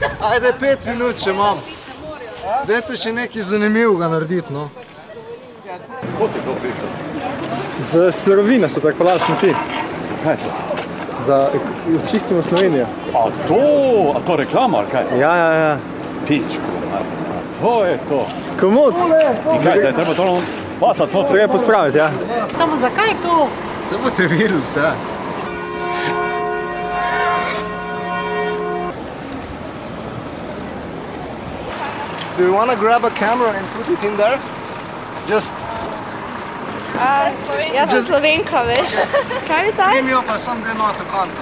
Ajde, 5 minut še imam. Dajte še nekaj zanimivega narediti, no. Kako ti to prišlo? Z surovine so tako lačni ti. Zakaj to? Za čistimo Slovenijo. A to reklama ali kaj? Ja. Pičko, to je to. Komod? In kaj, da je treba to pasati to? Treba pospraviti, ja. Samo zakaj to? Se boste videli vse. Do you want to grab a camera and put it in there? Just... Jaz sem Slovenka, veš. Kaj bi zdaj? Nimijo pa sam da enoto kanto.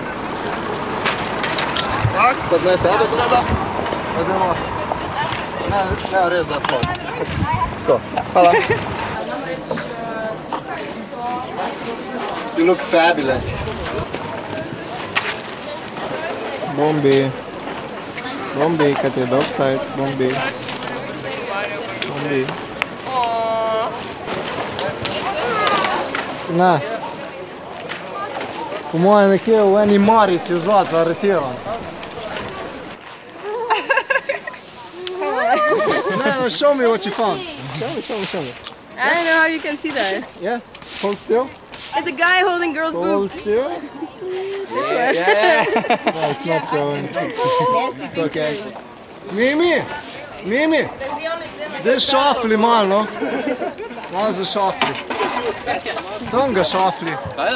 Tak, pa ne tebe gleda. Pa da enoto. Ne, res da to. To, hvala. You look fabulous. Bombi. Bombi, kad je dolg cajt. Bombi. Bombi. Ne. Po moje nekje v eni marici vzad aretiran. No, show me what you found. Show me. I don't know how you can see that. Yeah, hold still. It's a guy holding girls' Hold boobs. still. This way. No, it's not showing. It's okay. Mimi! Daj šafli malo, no. Malo za šafli. Tam ga šafli.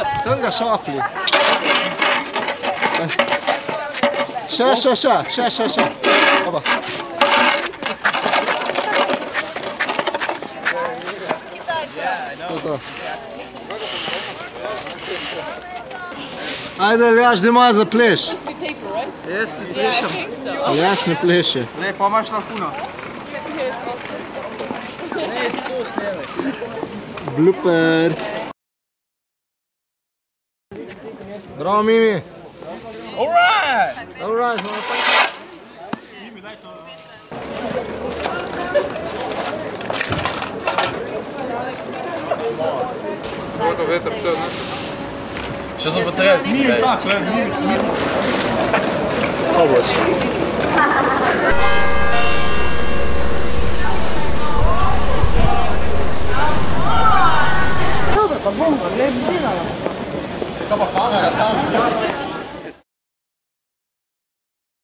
Še. Opa. To. Ajde, Ljaš, da ima za pleš. Jaz ne plešem. Ljaš ne pleše. Ne, pa imaš na puno. Blooper. Bravo, Mimi. Alright, motherfucker. Kako veter vse, ne? Še sem potreben. Ni tako, ne? Ko boš?